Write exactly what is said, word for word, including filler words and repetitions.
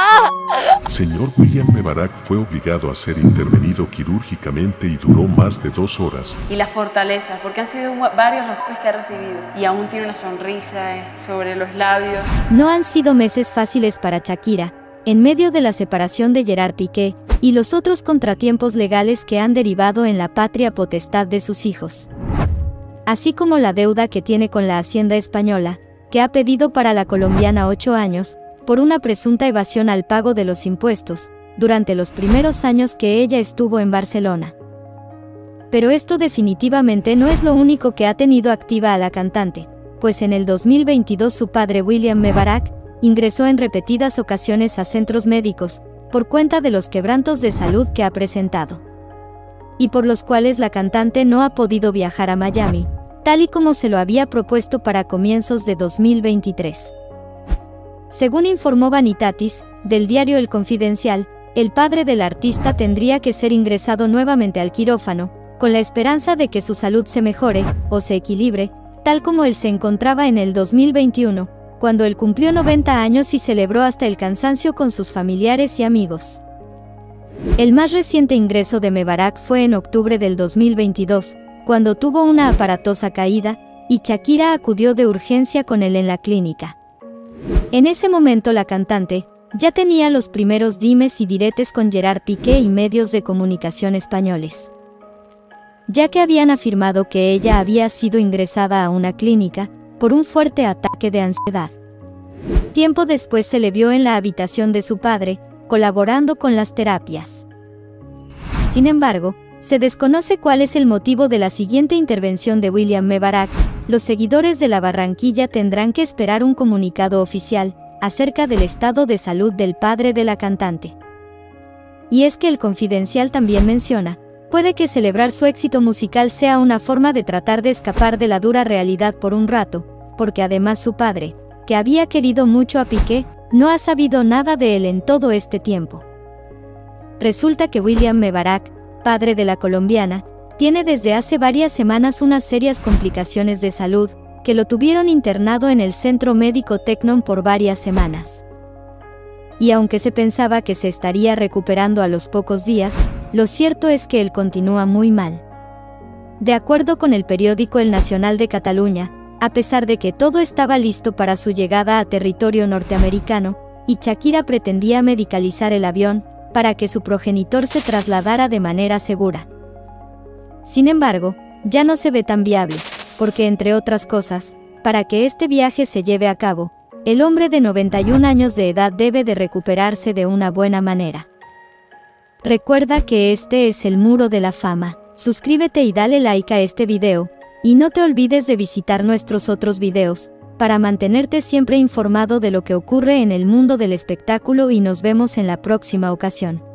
Señor William Mebarak fue obligado a ser intervenido quirúrgicamente y duró más de dos horas. Y la fortaleza, porque han sido varios los golpes que ha recibido y aún tiene una sonrisa eh, sobre los labios. No han sido meses fáciles para Shakira, en medio de la separación de Gerard Piqué y los otros contratiempos legales que han derivado en la patria potestad de sus hijos. Así como la deuda que tiene con la Hacienda española, que ha pedido para la colombiana ocho años, por una presunta evasión al pago de los impuestos, durante los primeros años que ella estuvo en Barcelona. Pero esto definitivamente no es lo único que ha tenido activa a la cantante, pues en el dos mil veintidós su padre William Mebarak ingresó en repetidas ocasiones a centros médicos, por cuenta de los quebrantos de salud que ha presentado, y por los cuales la cantante no ha podido viajar a Miami, tal y como se lo había propuesto para comienzos de dos mil veintitrés. Según informó Vanitatis, del diario El Confidencial, el padre del artista tendría que ser ingresado nuevamente al quirófano, con la esperanza de que su salud se mejore, o se equilibre, tal como él se encontraba en el dos mil veintiuno, cuando él cumplió noventa años y celebró hasta el cansancio con sus familiares y amigos. El más reciente ingreso de Mebarak fue en octubre del dos mil veintidós, cuando tuvo una aparatosa caída, y Shakira acudió de urgencia con él en la clínica. En ese momento la cantante ya tenía los primeros dimes y diretes con Gerard Piqué y medios de comunicación españoles, ya que habían afirmado que ella había sido ingresada a una clínica por un fuerte ataque de ansiedad. Tiempo después se le vio en la habitación de su padre, colaborando con las terapias. Sin embargo, se desconoce cuál es el motivo de la siguiente intervención de William Mebarak. Los seguidores de la Barranquilla tendrán que esperar un comunicado oficial acerca del estado de salud del padre de la cantante. Y es que El Confidencial también menciona, puede que celebrar su éxito musical sea una forma de tratar de escapar de la dura realidad por un rato, porque además su padre, que había querido mucho a Piqué, no ha sabido nada de él en todo este tiempo. Resulta que William Mebarak, padre de la colombiana, tiene desde hace varias semanas unas serias complicaciones de salud, que lo tuvieron internado en el centro médico Tecnon por varias semanas. Y aunque se pensaba que se estaría recuperando a los pocos días, lo cierto es que él continúa muy mal. De acuerdo con el periódico El Nacional de Cataluña, a pesar de que todo estaba listo para su llegada a territorio norteamericano, y Shakira pretendía medicalizar el avión, para que su progenitor se trasladara de manera segura. Sin embargo, ya no se ve tan viable, porque entre otras cosas, para que este viaje se lleve a cabo, el hombre de noventa y un años de edad debe de recuperarse de una buena manera. Recuerda que este es el Muro de la Fama. Suscríbete y dale like a este video, y no te olvides de visitar nuestros otros videos, para mantenerte siempre informado de lo que ocurre en el mundo del espectáculo y nos vemos en la próxima ocasión.